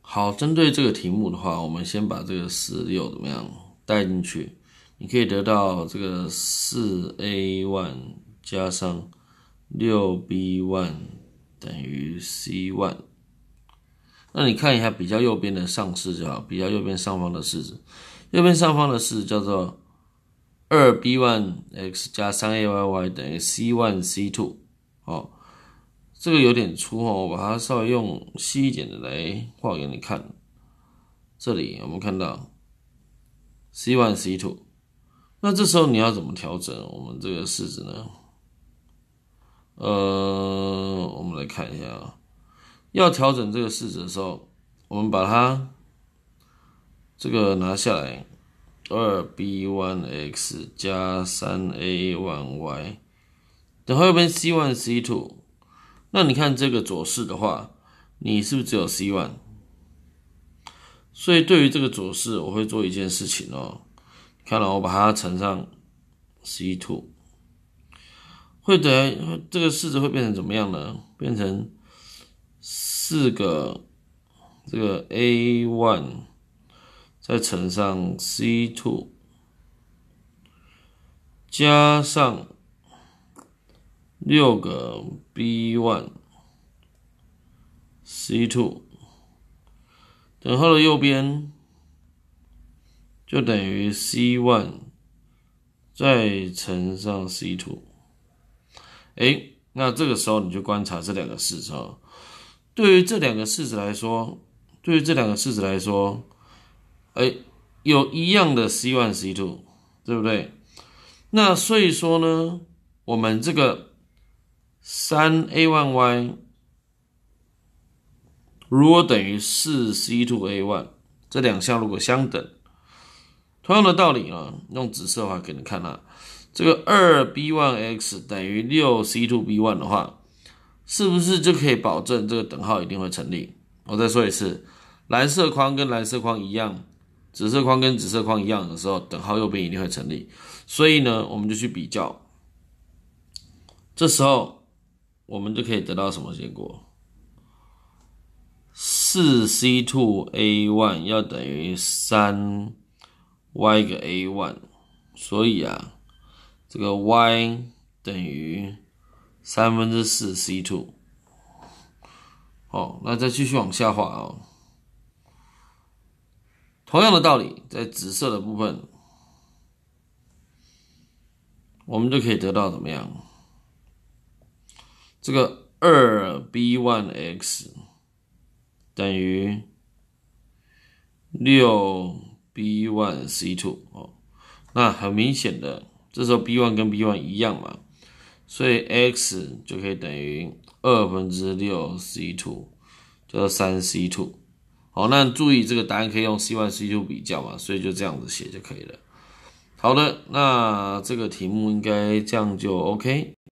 好，针对这个题目的话，我们先把这个16怎么样带进去，你可以得到这个4a1 加上6b1 等于 c1。那你看一下比较右边的上式就好，比较右边上方的式子，右边上方的式子叫做 2b1x 加 3a1y 等于 c1 c2。这个有点粗我把它稍微用细一点的来画给你看。这里我们看到 C1 C2， 那这时候你要怎么调整我们这个式子呢？我们来看一下要调整这个式子的时候，我们把它这个拿下来 2b1x 加 3a1y 等后右边 C1 C2。那你看这个左式的话，你是不是只有 C1？ 所以对于这个左式，我会做一件事情看到我把它乘上 C2， 会等这个式子会变成怎么样呢？变成4个这个 A1 再乘上 C2 加上6个 B1 C2 等号的右边就等于 C1 再乘上 C2。那这个时候你就观察这两个式子对于这两个式子来说，有一样的 C1 C2， 对不对？那所以说呢，我们这个 3a1y 如果等于 4c2a1， 这两项如果相等，同样的道理用紫色画给你看这个 2b1x 等于 6c2b1 的话，是不是就可以保证这个等号一定会成立？我再说一次，蓝色框跟蓝色框一样，紫色框跟紫色框一样的时候，等号右边一定会成立。所以呢，我们就去比较，这时候我们就可以得到什么结果？ 4c2a1 要等于 3y 个 a1， 所以这个 y 等于4/3 C2。那再继续往下画同样的道理，在紫色的部分，我们就可以得到怎么样？这个 2b1x 等于 6b1 C2 那很明显的，这时候 b1 跟 b1 一样嘛，所以 x 就可以等于2/6 C2， 叫做 3C2。那注意这个答案可以用 C1 C2 比较嘛，所以就这样子写就可以了。好的，那这个题目应该这样就 OK。